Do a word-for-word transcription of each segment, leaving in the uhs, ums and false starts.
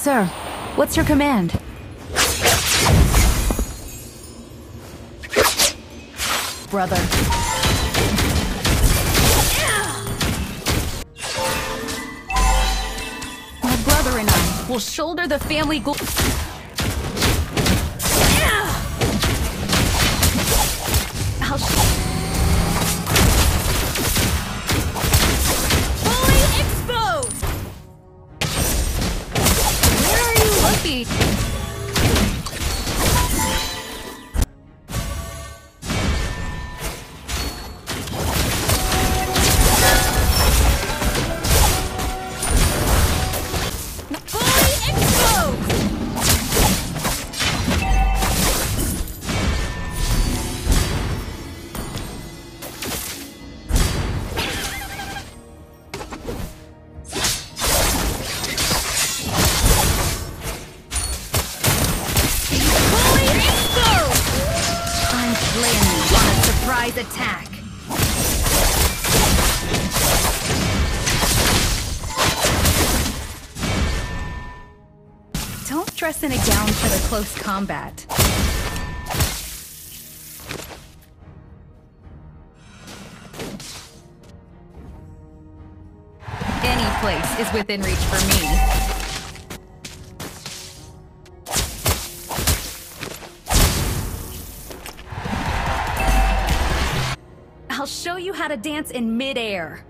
Sir, what's your command? Brother. My brother and I will shoulder the family gl- I'll sh- Fully exposed! Where are you looking? Attack. Don't dress in a gown for the close combat. Any place is within reach for me. I'll show you how to dance in midair.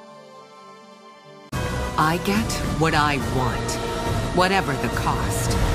I get what I want, whatever the cost.